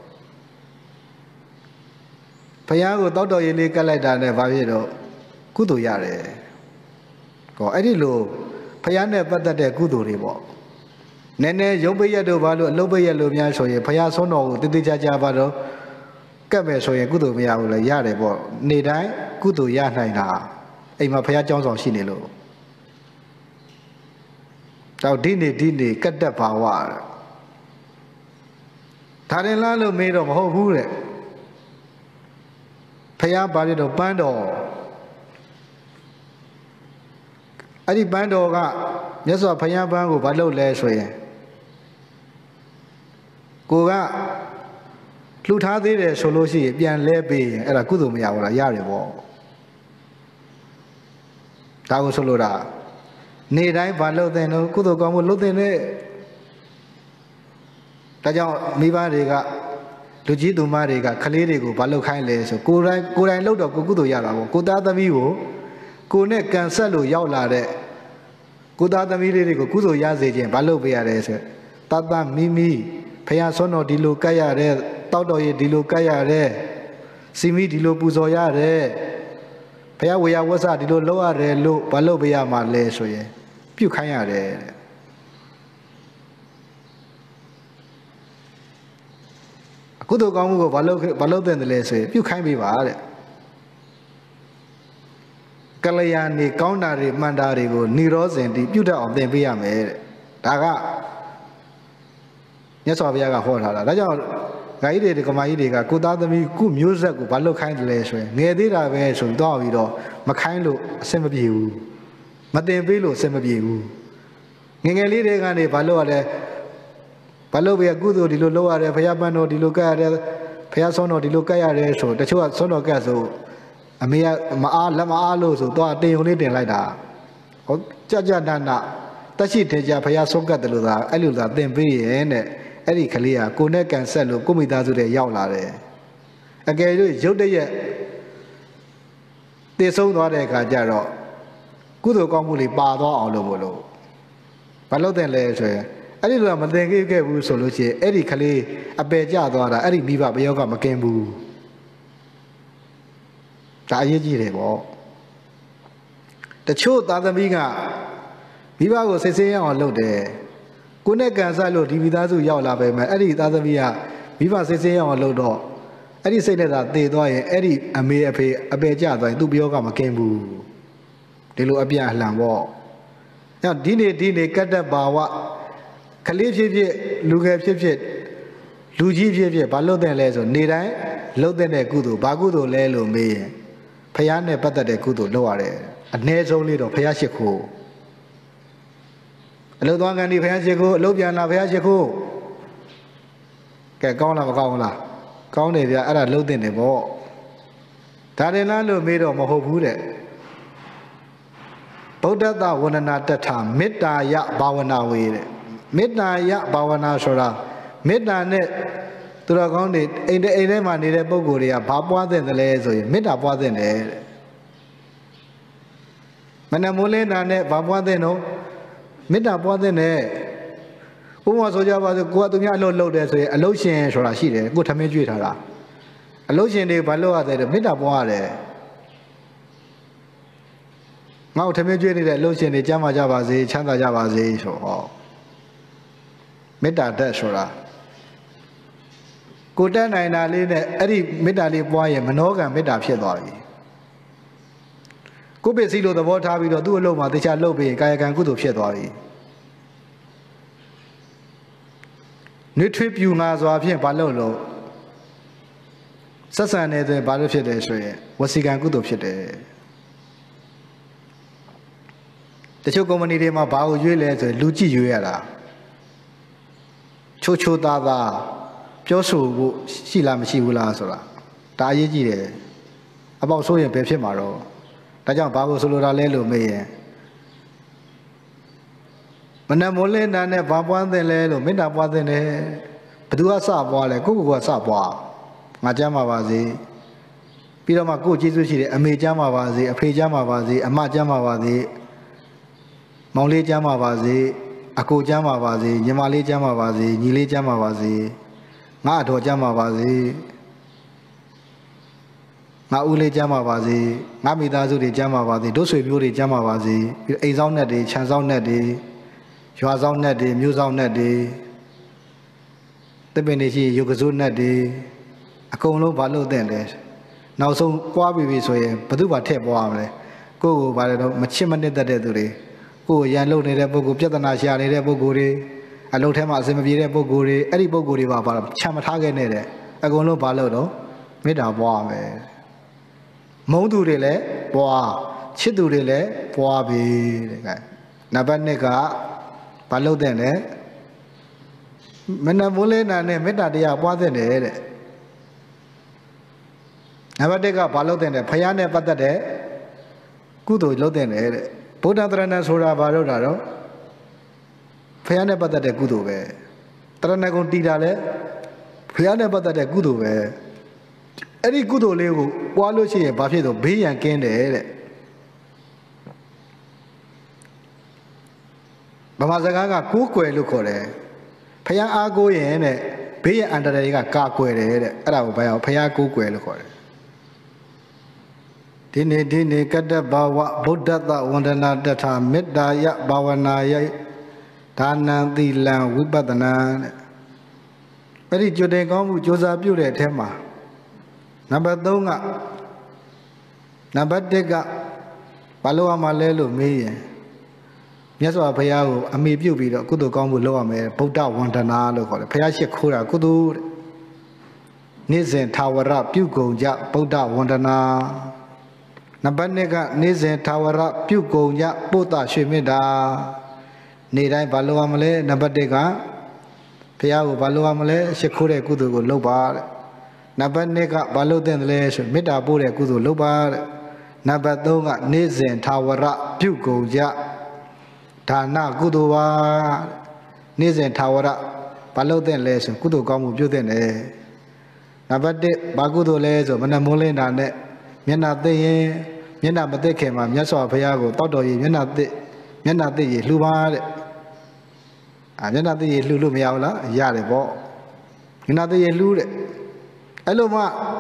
ဘုရားကိုတောက်တော်ရည်လေးကပ်လိုက်တာနဲ့ဘာဖြစ်တော့ကုသိုလ်ရတယ်ဟောအဲ့ဒီလိုဘုရားနဲ့ပတ်သက်တဲ့ကုသိုလ်တွေပေါ့နည်းနည်းရုပ်ပိယတို့ဘာလို့အလုပ်ပိယလို့များဆိုရင်ဘုရားဆုံးတော်ကိုတည်တည်ကြကြပါတော့ကပ်မယ်ဆိုရင်ကုသိုလ်မရဘူးလေရတယ်ပေါ့နေတိုင်းကုသိုလ်ရနိုင်တာအိမ်မှာဘုရားကျောင်းဆောင်ရှိနေလို့တော့ဒီနေ့ဒီနေ့ကတ္တဘာဝဒါရင်လားလို့မေးတော့မဟုတ်ဘူးတဲ့ဘုရားဘာဖြစ်တော့ပန်းတော်အဲ့ဒီပန်းတော်ကမြတ်စွာဘုရားပန်းကိုဘာလုပ်လဲဆိုရင်ကိုကလှူထားသေးတယ်ဆိုလို့ရှိရင်ပြန်လဲပေးရင်အဲ့ဒါကုသိုလ်မရဘူးလားရတယ်ပေါ့ဒါကိုဆိုလိုတာနေတိုင်းဘာလုပ်တဲ့နော်ကုသိုလ်ကောင်းမှုလုပ်တဲ့နဲ့ဒါကြောင့်မိဘတွေကလူကြီးသူမတွေကခလေးတွေကိုဘာလုပ်ခိုင်းလဲဆိုကိုယ်တိုင်ကိုယ်တိုင်လုပ်တော့ကိုကုသိုလ်ရတာပေါ့ကိုသားသမီးကိုကိုနဲ့ကန်ဆက်လို့ရောက်လာတဲ့ကိုသားသမီးလေးတွေကိုကုသိုလ်ရစေခြင်းဘာလုပ်ပေးရလဲဆိုတတမိမိဖះဆွမ်းတော်ဒီလိုကတ်ရတဲ့တောက်တော်ရည်ဒီလိုကတ်ရတဲ့စီမီဒီလိုပူဇော်ရတဲ့ဘုရားဝေယဝဆဒီလိုလုပ်ရတယ်လို့ဘာလို့ပေးရမှာလဲဆိုရင်ပြုခိုင်းရတယ်အကုသိုလ်ကောင်းမှုကိုဘာလို့ဘာလို့တဲ့လဲဆိုရင်ပြုခိုင်းပေးပါတဲ့ကလျာဏီကောင်းတာတွေမှန်တာတွေကိုនិရောဇဉ်တိပြုတတ်အောင်သင်ပေးရမယ်တဲ့ဒါကမြတ်စွာဘုရားကဟောထားတာဒါကြောင့်ဂါကြီးတွေကမာကြီးတွေကကိုသားသမီးကုမျိုးဆက်ကိုဘာလို့ခိုင်းတယ်လဲဆိုရင်ငယ်သေးတာပဲဆိုပြီးတော့ပြီးတော့မခိုင်းလို့အဆင်မပြေဘူးမတင်ပေးလို့အဆင်မပြေဘူးငငယ်လေးတွေကနေဘာလို့ရလဲဘာလို့ပဲကုသိုလ်ဒီလိုလုပ်ရတယ်ဘုရားပန်းတော်ဒီလိုကတ်ရတယ်ဘုရားဆုံးတော်ဒီလိုကတ်ရတယ်ဆိုတချို့ကဆုံးတော်ကတ်ဆိုအမေကမအားလက်မအားလို့ဆိုတော့တင်ုံလေးတင်လိုက်တာဟောကြကြနာနာတက်ရှိတေကြဘုရားဆုံးကတ်တယ်လို့သာအဲ့လိုသာတင်ပေးရင်တဲ့အဲ့ဒီကလေးကကိုနဲ့ကန်ဆက်လို့ကိုမိသားစုတွေရောက်လာတယ်အကယ်၍ရုတ်တရက်တည်ဆုံးသွားတဲ့အခါကျတော့ကုသိုလ်ကောင်းမှုတွေပါသွားအောင်လို့မလို့ဘာလို့တဲ့လဲဆိုရင်အဲ့ဒီလိုမသင်ခဲ့ဘူးဆိုလို့ရှိရင်အဲ့ဒီကလေးအပယ်ကျသွားတာအဲ့ဒီမိဘဘယောကမကင်ဘူးဒါအရေးကြီးတယ်ပေါ့တချို့သားသမီးကမိဘကိုစိတ်ဆင်းရအောင်လုပ်တယ်ကိုနဲ့ကန်ဆက်လို့ဒီမိသားစုရောက်လာပဲမဲ့အဲ့ဒီသားသမီးကမိဘစိတ်ဆင်းရအောင်လုပ်တော့အဲ့ဒီစိတ်နဲ့သာတည်သွားရင်အဲ့ဒီအမေအဖေအပယ်ကျသွားရင်သူ့ပြောကမကင်ဘူးဒီလိုအပြအလှန်ပေါ့ညဒီနေ့ဒီနေ့ကတ္တဘာဝကလေးဖြစ်ဖြစ်လူငယ်ဖြစ်ဖြစ်လူကြီးဖြစ်ဖြစ်ဘာလို့တဲ့လဲဆိုနေတိုင်းလုပ်တဲ့ကုသိုလ်ဘာကုသိုလ်လဲလို့မေးရင်ဖះနဲ့ပတ်သက်တဲ့ကုသိုလ်လုပ်ရတယ်အ ਨੇ ဆုံးလေးတော့ဖះရှိခိုးအလုသွားကန်ဒီဖះရှိခိုးအလုပြန်လာဖះရှိခိုးကဲကောင်းလားမကောင်းဘူးလားကောင်းတယ်ဗျအဲ့ဒါလှုပ်တဲ့တယ်ပေါ့ဒါရင်လားလို့မေးတော့မဟုတ်ဘူးတဲ့ဗုဒ္ဓတဝန္ဒနာတထမေတ္တာယဘာဝနာဝေတဲ့မေတ္တာယဘာဝနာဆိုတာမေတ္တာနဲ့သူတော်ကောင်းတွေအိမ်ထဲအိမ်ထဲမှာနေတဲ့ပုဂ္ဂိုလ်တွေကဘာပွားတဲ့လဲဆိုရင်မေတ္တာပွားတဲ့တယ်တဲ့နမိုးလင်းတာနဲ့ဘာပွားတဲ့နော်မေတ္တာပွားတဲ့နဲ့ဥပမာဆိုကြပါစို့ကိုကသူများအလုပ်လုပ်တယ်ဆိုရင်အလုပ်ရှင်ဆိုတာရှိတယ်ကိုထမင်းကျွေးထားတာအလုပ်ရှင်တွေဘာလုပ်ရတဲ့မေတ္တာပွားရတယ်ငါ့ကိုထမင်းကျွေးနေတဲ့အလုပ်ရှင်တွေကြမ်းမာကြပါစေချမ်းသာကြပါစေဆိုဟောမေတ္တာတတ်ဆိုတာကိုတက်နိုင်တာလေးနဲ့အဲ့ဒီမေတ္တာလေးပွားရင်မနောကံမေတ္တာဖြစ်သွားပြီကိုပစ္စည်းလိုသဘောထားပြီးတော့သူ့အလုပ်မှာတခြားလုပ်ပြီးကာယကံကုသိုလ်ဖြစ်သွားပြီနှွေးထွေးပြူငါစွာဖြင့်ဘာလို့လို့ဆက်ဆံနေတဲ့ဘာလို့ဖြစ်တယ်ဆိုရင်ဝစီကံကုသိုလ်ဖြစ်တယ်တချို့ကုမ္ပဏီတွေမှာဘာကိုရွေးလဲဆိုရင်လူကြည့်ရွေးရတာချိုးချိုးသားသားပြောဆိုဖို့ရှိလားမရှိဘူးလားဆိုတာဒါအရေးကြီးတယ်အပေါက်ဆိုးရင်ဘယ်ဖြစ်မှာတော့ဒါကြောင့်ဘာကိုဆိုလိုတာလဲလို့မေးရင်မနမိုးလင်းတာနဲ့ဘာပွားတဲ့လဲလို့မေတ္တာပွားတဲ့နဲ့ဘသူကစပွားလဲကိုကိုကစပွားငါကြမ်းပါပါစေပြီးတော့မှကိုကျေးဇူးရှိတယ်အမေကြမ်းပါပါစေအဖေကြမ်းပါပါစေအမကြမ်းပါပါစေမောင်လေးကြမ်းပါပါစေအကိုကြမ်းပါပါစေညီမလေးကြမ်းပါပါစေညီလေးကြမ်းပါပါစေငါအတော်ကြမ်းပါပါစေငါဦးလေးကြမ်းပါပါစေငါမိသားစုတွေကြမ်းပါပါစေတို့ဆွေမျိုးတွေကြမ်းပါပါစေပြီးအိမ်ဆောင်နဲ့တွေခြံဆောင်နဲ့တွေရွာဆောင်နဲ့တွေမြို့ဆောင်နဲ့တွေတပင်တွေရှိရုပ်ကစိုးနဲ့တွေအကုန်လုံးဘာလို့တဲ့လဲနောက်ဆုံးပွားပြီပြီဆိုရင်ဘသူ့ဘာထည့်ပွားရမလဲကိုယ့်ကိုဘာလဲတော့မချစ်မနစ်တတ်တဲ့သူတွေကိုယ်ရန်လုံနေတဲ့ပုဂ္ဂိုလ်ပြဿနာရှာနေတဲ့ပုဂ္ဂိုလ်တွေအလုံးထဲမှာအစင်မပြေတဲ့ပုဂ္ဂိုလ်တွေအဲ့ဒီပုဂ္ဂိုလ်တွေပါဘာချမ်းမထားခဲ့နဲ့တဲ့အကုန်လုံးဘာလို့တော့မေတ္တာပွားမယ်မုန်းသူတွေလည်းပွားချစ်သူတွေလည်းပွားပြီတဲ့ကဲနံပါတ်နှစ်ကဘာလို့တဲ့လဲမနမိုးလေးနာနဲ့မေတ္တာတရားပွားတဲ့တဲ့နံပါတ်တစ်ကဘာလို့တဲ့လဲဖယားနဲ့ပတ်သက်တဲ့ကုသိုလ်လုပ်တဲ့တဲ့ဗုဒ္ဓတရဏဆိုတာဘာလို့တာတော့ဖယားနဲ့ပတ်သက်တဲ့ကုသိုလ်ပဲတရဏဂုံတည်တာလဲဖယားနဲ့ပတ်သက်တဲ့ကုသိုလ်ပဲအဲ့ဒီကုသိုလ်လေးကိုပွားလို့ရှိရင်ဘာဖြစ်တော့ဘေးရန်ကင်းတယ်တဲ့ဗမာစကားကကိုးကွယ်လို့ခေါ်တယ်ဖယားအားကိုးရင်တဲ့ဘေးရန်အန္တရာယ်ကကာကွယ်တယ်တဲ့အဲ့ဒါကိုဘာအောင်ဖယားကိုးကွယ်လို့ခေါ်တယ်ဒီနေ့ဒီနေ့ကတ္တဘာဝဗုဒ္ဓတဝန္ဒနာတထာမေတ္တာယဘာဝနာယဒါနံသီလံဝိပဿနာတဲ့အဲ့ဒီကြိုတင်ကောင်းမှုကြိုးစားပြုတဲ့အထက်မှာနံပါတ်သုံးကနံပါတ်တစ်ကဘာလို့ရမှာလဲလို့မေးရင်မြတ်စွာဘုရားကိုအမိပြုတ်ပြီးတော့ကုသိုလ်ကောင်းမှုလုပ်ရမယ်ဗုဒ္ဓဝန္ဒနာလို့ခေါ်တယ်ဘုရားရှိခိုးတာကုသိုလ်တဲ့နေ့စဉ်ထာဝရပြုကုန်ကြဗုဒ္ဓဝန္ဒနာနံပါတ်နှစ်ကနေ့စဉ်ထာဝရပြုကုန်ကြပို့တာရွှေမေတ္တာနေ့တိုင်းဘာလို့ရမလဲနံပါတ်တစ်ကဘုရားကိုဘာလို့ရမလဲရှိခိုးတဲ့ကုသိုလ်ကိုလုပ်ပါတဲ့နံပါတ်နှစ်ကဘာလို့တဲ့လဲဆိုမေတ္တာပို့တဲ့ကုသိုလ်လုပ်ပါတဲ့နံပါတ်သုံးကနေ့စဉ်ထာဝရပြုကုန်ကြဒါနကုသိုလ်ပါနေ့စဉ်ထာဝရဘာလို့တဲ့လဲဆိုကုသိုလ်ကောင်းမှုပြုတဲ့တယ်နံပါတ်တစ်ဘာကုသိုလ်လဲဆိုမနမိုးလင်းတာနဲ့မျက်နှာသိရင်မျက်နှာမသိခင်မှာမြတ်စွာဘုရားကိုတောက်တော်ကြီးမျက်နှာသိမျက်နှာသိရလှူပါတဲ့အာမျက်နှာသိရလှူလို့မရဘူးလားရတယ်ပေါ့မျက်နှာသိရလှူတဲ့အဲ့လိုမှ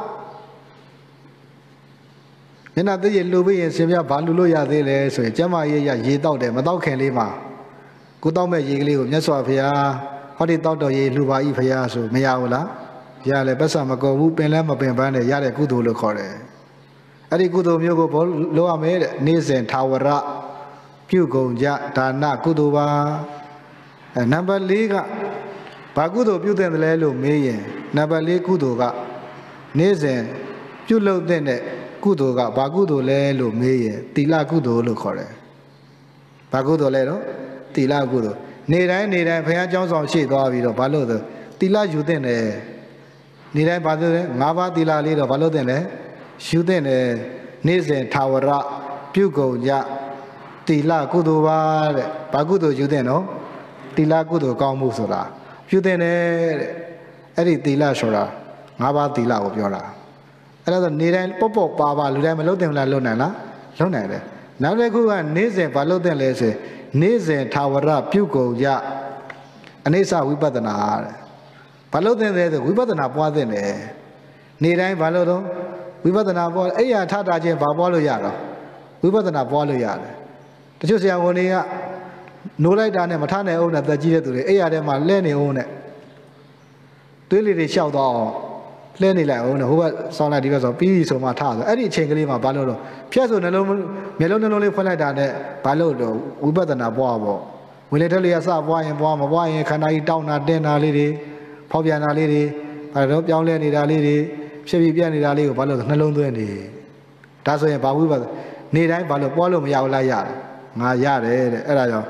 မျက်နှာသိရလှူပြီးရင်ရှင်ပြဘာလှူလို့ရသေးလဲဆိုရင်ကျမကြီးရရေတောက်တယ်မတောက်ခင်လေးမှာကိုတောက်မဲ့ရေကလေးကိုမြတ်စွာဘုရားဟောဒီတောက်တော်ရေလှူပါဤဘုရားဆိုမရဘူးလားရတယ်ပတ်စံမကုန်ဘူးပင်လဲမပင်ပန်းနဲ့ရတဲ့ကုသိုလ်လို့ခေါ်တယ်အဲ့ဒီကုသိုလ်မျိုးကိုဘောလုပ်ရမယ်တဲ့နေ့စဉ်ထာဝရပြုကုန်ကြဒါနကုသိုလ်ပါအဲနံပါတ်လေးကဘာကုသိုလ်ပြုတဲ့လဲလို့မေးရင်နံပါတ်လေးကုသိုလ်ကနေ့စဉ်ပြုလုပ်တဲ့ကုသိုလ်ကဘာကုသိုလ်လဲလို့မေးရင်သီလကုသိုလ်လို့ခေါ်တယ်ဘာကုသိုလ်လဲတော့သီလကုသိုလ်နေတိုင်းနေတိုင်းဘုရားကျောင်းဆောင်ရှေ့သွားပြီးတော့ဘာလို့ဆိုသီလယူတဲ့တယ်နေတိုင်းဘာလို့လဲငါးပါးသီလလေးတော့ဘာလို့တဲ့လဲယူတဲ့တယ်နေ့စဉ်ထာဝရပြုကုန်ကြသီလကုသိုလ်ပါတဲ့ဘာကုသိုလ်ယူတဲ့နော်သီလကုသိုလ်ကောင်းမှုဆိုတာပြုတဲ့တယ်တဲ့အဲ့ဒီသီလဆိုတာငါးပါးသီလကိုပြောတာအဲ့ဒါဆိုနေတိုင်းပေါ့ပေါ့ပါပါလူတိုင်းမလုပ်တင်လားလုပ်နိုင်လားလုပ်နိုင်တယ်နောက်တစ်ခုကနေစဉ်ဘာလို့တဲ့လဲဆိုနေစဉ်ထာဝရပြုကုန်ကြအနိစ္စဝိပဿနာတဲ့ဘာလို့တဲ့လဲဆိုဝိပဿနာပွားတဲ့တယ်နေတိုင်းဘာလို့တော့ဝိပဿနာပွားအဲ့ရထတာချင်းဘာပွားလို့ရတော့ဝိပဿနာပွားလို့ရတယ်တချို့ဆရာဝန်တွေကနိုးလိုက်တာနဲ့မထနိုင်အောင်နဲ့တက်ကြီးတဲ့သူတွေအဲ့ရထဲမှာလဲနေအောင်နဲ့သွေးလေးတွေလျှောက်တော့လဲနေလိုက်အောင်နဲ့ဟိုဘက်ဆောင်းလိုက်ဒီဘက်ဆောင်းပြီးပြီဆိုမှထဆိုအဲ့ဒီအချိန်ကလေးမှာဘာလို့တော့ဖြတ်ဆိုနှလုံးမျက်လုံးနှလုံးလေးဖွင့်လိုက်တာနဲ့ဘာလို့တော့ဝိပဿနာပွားပေါ့ဝင်လေတက်လေးကစပွားရင်ပွားမပွားရင်ခန္ဓာကြီးတောင်းတာတင်းတာလေးတွေဖောက်ပြန်တာလေးတွေဘာလို့ပြောင်းလဲနေတာလေးတွေဖြစ်ပြီးပြက်နေတာလေးကိုဘာလို့နှလုံးသွင်းနေဒါဆိုရင်ဘာဝိပဿနာနေတိုင်းဘာလို့ပွားလို့မရဘူးလားရတယ်ငါရတယ်တဲ့အဲ့ဒါကြောင့်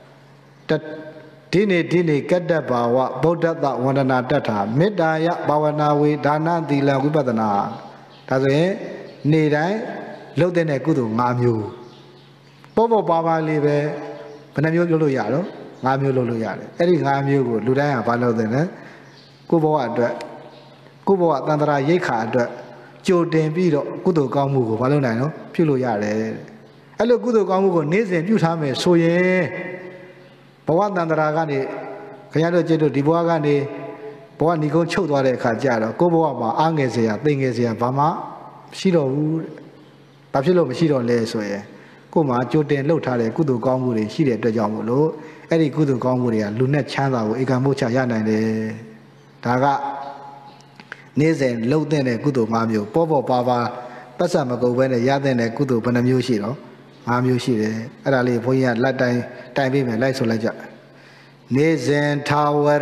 ဒီနေ့ဒီနေ့ကတ္တဘာဝဗုဒ္ဓတဝန္ဒနာတ္ထာမေတ္တာယဘာဝနာဝေဒါနသီလဝိပဿနာဒါဆိုရင်နေတိုင်းလုပ်တဲ့ကုသိုလ်၅မျိုးပေါ့ပေါ့ပါပါလေးပဲဘယ်နှမျိုးလုပ်လို့ရတော့၅မျိုးလုပ်လို့ရတယ်အဲ့ဒီ၅မျိုးကိုလူတိုင်းကဘာလုပ်တဲ့လဲကိုယ့်ဘဝအတွက်ကိုယ့်ဘဝတန်ត្រာရိတ်ခါအတွက်ကြိုတင်ပြီးတော့ကုသိုလ်ကောင်းမှုကိုဘာလုပ်နိုင်တော့ပြုလို့ရတယ်အဲ့လိုကုသိုလ်ကောင်းမှုကိုနေ့စဉ်ပြုထားမယ်ဆိုရင်ဘဝတန်ត្រာကနေခင်ဗျားတို့จิตတို့ဒီဘဝကနေဘဝဏီကုန်းချုပ်သွားတဲ့အခါကျတော့ကိုယ့်ဘဝမှာအားငယ်စရာသိငယ်စရာဘာမှမရှိတော့ဘူးတဲ့။ဘာဖြစ်လို့မရှိတော့လဲဆိုရင်ကိုယ်မှာကြိုတင်လှုပ်ထားတဲ့ကုသိုလ်ကောင်းမှုတွေရှိတဲ့အတွက်ကြောင့်မို့လို့အဲ့ဒီကုသိုလ်ကောင်းမှုတွေကလူနဲ့ချမ်းသာကိုဧကံမို့ချရနိုင်တယ်။ဒါကနေ့စဉ်လှုပ်တဲ့ကုသိုလ်၅မျိုးပေါ့ပေါ့ပါပါပတ်စံမကုန်ဘဲနဲ့ရတဲ့ကုသိုလ်ဘယ်နှမျိုးရှိတော့၅မျိုးရှိတယ်အဲ့ဒါလေးဘုန်းကြီးကလက်တိုင်းတိုင်ပေးမယ်လိုက်ဆိုလိုက်ကြနေစဉ်ထာဝရ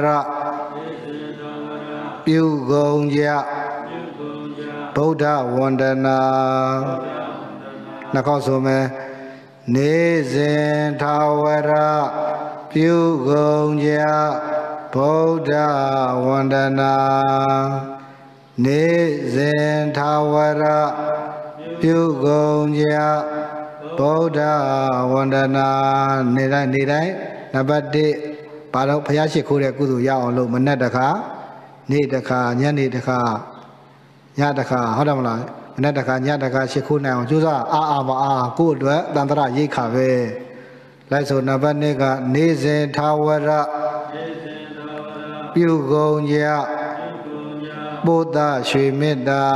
ပြုကုန်ကြဗုဒ္ဓဝန္ဒနာနှခေါက်ဆိုမယ်နေစဉ်ထာဝရပြုကုန်ကြဗုဒ္ဓဝန္ဒနာနေစဉ်ထာဝရပြုကုန်ကြဗုဒ္ဓဝန္ဒနာနေတိုင်းနေတိုင်းနံပါတ်၁ဘာလို့ဘုရားရှိခိုးတဲ့ကုသိုလ်ရအောင်လို့မနဲ့တခါနေ့တခါညနေတခါညတခါဟုတ်တယ်မလားမနဲ့တခါညတခါရှိခိုးနိုင်အောင်ကြိုးစားအာအာမအာကိုယ့်အတွက်တန်ត្រာရိတ်ခါပဲလိုက်ဆိုနံပါတ်၂ကနေစဉ်ထာဝရပြုကုန်ကြပုဒ္ဒရွှေမေတ္တာ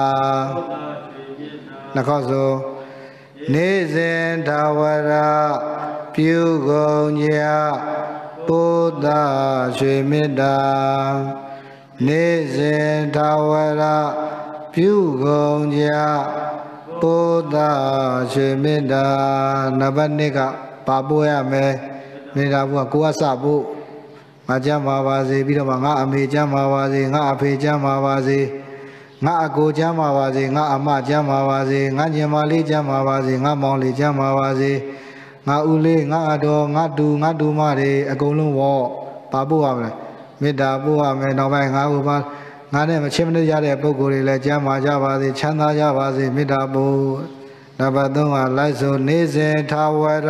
နှခေါက်ဆိုနေစဉ်ထာဝရပြုကုန်ကြပုဒ္ဒရွှေမေတ္တာနေစဉ်ထာဝရပြုကုန်ကြပုဒ္ဒရွှေမေတ္တာနံပါတ်၂ကပါပို့ရမယ်မေတ္တာဘုရားကိုယ်ကစဖို့ငါကြမ်းပါပါစေပြီးတော့မှငါအမေကြမ်းပါပါစေငါအဖေကြမ်းပါပါစေငါအကိုကြမ်းပါပါစေငါအမကြမ်းပါပါစေငါညီမလေးကြမ်းပါပါစေငါမောင်လေးကြမ်းပါပါစေငါဦးလေးငါအတော်ငါတူငါတူမတွေအကုန်လုံးဝေါ်ပါပို့ရမယ်မေတ္တာပို့ရမယ်နောက်ပိုင်းငါဥပါငါနဲ့မချင်းမနေကြတဲ့ပုဂ္ဂိုလ်တွေလည်းကြမ်းပါကြပါစေချမ်းသာကြပါစေမေတ္တာပို့နံပါတ်၃ကလိုက်ဆိုနေစဉ်ထာဝရ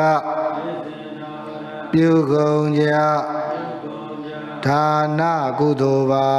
ပြုကုန်ကြဒါနကုသိုလ်ပါ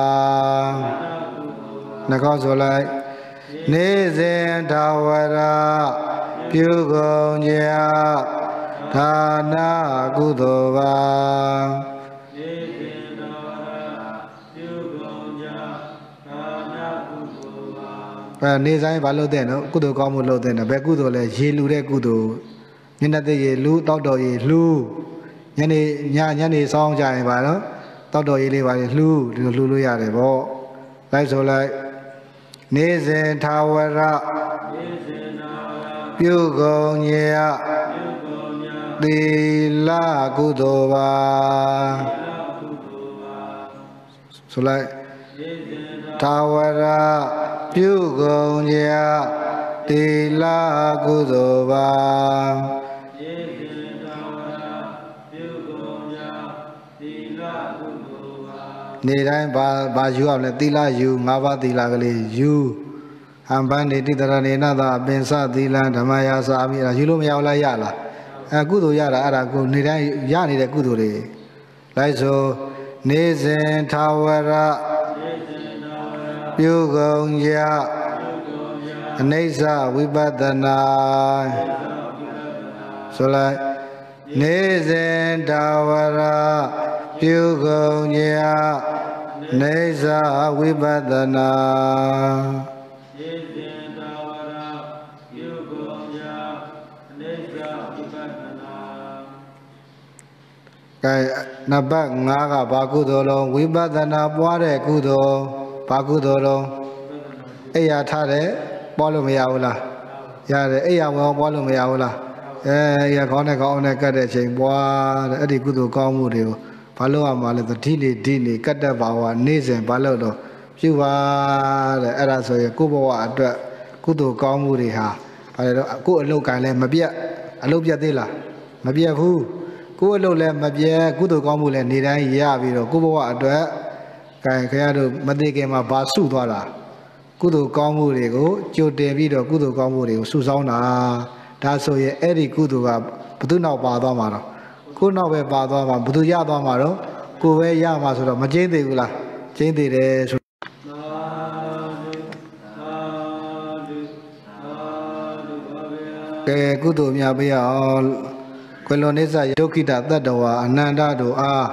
နှခေါက်ဆိုလိုက်နေစဉ်ထာဝရပြုကုန်ကြဒါနကုသိုလ်ပါနေစဉ်ထာဝရပြုကုန်ကြဒါနကုသိုလ်ပါအဲနေဆိုင်ဘာလို့တဲ့နော်ကုသိုလ်ကောင်းမှုလုပ်တဲ့နော်ဘယ်ကုသိုလ်လဲရေလူတဲ့ကုသိုလ်ညနေတဲ့ရေလူတောက်တော်ရေလူညနေညညနေစောင်းကြရင်ပါနော်တောက်တော်ရေလေးပါလေလှူဒီလိုလှူလို့ရတယ်ဗောလိုက်ဆိုလိုက်နေစဉ်ထာဝရပြုကုန်ကြသီလကုသိုလ်ပါဆိုလိုက်ထာဝရပြုကုန်ကြသီလကုသိုလ်ပါနေတိုင်းဘာဘာယူအောင်လဲသီလယူ၅ပါးသီလကလေးယူဟံပန်းနေတိတရဏေနသာအပင်စသီလဓမ္မယာစာအမိအဲ့ယူလို့မရဘူးလားရလားအဲကုသိုလ်ရတာအဲ့ဒါကိုနေတိုင်းရနေတဲ့ကုသိုလ်တွေလိုက်ဆိုနေစဉ်ထာဝရပြုကုန်ကြအနိစ္စဝိပဿနာဆိုလိုက်နေစဉ်တာဝရပြုကုန်ရာနေသာဝိပဿနာနေစဉ်တာဝရပြုကုန်ရာနေသာဝိပဿနာကဲနံပါတ်၅ကဘာကုသိုလ်လုံးဝိပဿနာပွားတဲ့ကုသိုလ်ဘာကုသိုလ်လုံးအိယာထားတယ်ပွားလို့မရဘူးလားရတယ်အိယာဝင်ပွားလို့မရဘူးလားအဲရခေါင်းနဲ့ခေါင်းနဲ့ကတ်တဲ့အချိန်ပွားတဲ့အဲ့ဒီကုသိုလ်ကောင်းမှုတွေကိုဘာလို့ရမှာလဲသတိနေဒီနေကတ်တဲ့ဘာဝနေ့စဉ်ဘာလို့တော့ပြုပါတဲ့အဲ့ဒါဆိုရင်ကိုယ့်ဘဝအတွက်ကုသိုလ်ကောင်းမှုတွေဟာဘာလဲတော့ကိုယ့်အလုပ်ကံလည်းမပြတ်အလုပ်ပြတ်သေးလားမပြတ်ဘူးကိုယ့်အလုပ်လည်းမပြတ်ကုသိုလ်ကောင်းမှုလည်းနေတိုင်းရပြီးတော့ကိုယ့်ဘဝအတွက်ကဲခင်ဗျားတို့မသိခင်မှာဘာစုသွားတာကုသိုလ်ကောင်းမှုတွေကိုကြိုတင်ပြီးတော့ကုသိုလ်ကောင်းမှုတွေကိုစုဆောင်းတာဒါဆိုရင်အဲ့ဒီကုသိုလ်ကဘုသူနောက်ပါသွားမှာတော့ကိုနောက်ပဲပါသွားမှာဘုသူရသွားမှာတော့ကိုပဲရမှာဆိုတော့မကျင်းသေးဘူးလားကျင်းသေးတယ်ဆိုကဲကုသိုလ်များပေးအောင်ကွယ်လွန်နေစာဒုက္ခိတတတ္တဝါအနန္တတို့အား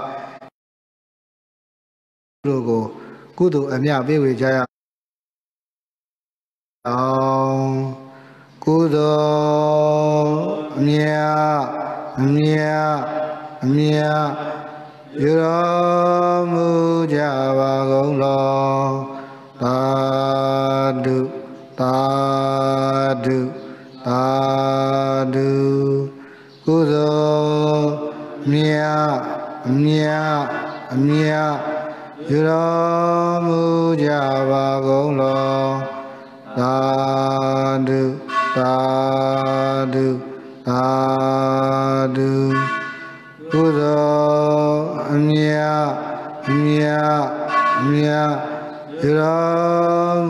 တို့ကိုကုသိုလ်အမြပေးဝေကြရအောင်ကုသိုလ်အမြအမြအမြယူတော်မူကြပါကုန်လောသာဓုသာဓုသာဓုကုသိုလ်အမြအမြအမြယူတော်မူကြပါကုန်လောသာဓုသာဓုသာဓုကုသိုလ်အမြအမြအမြယူတော်မ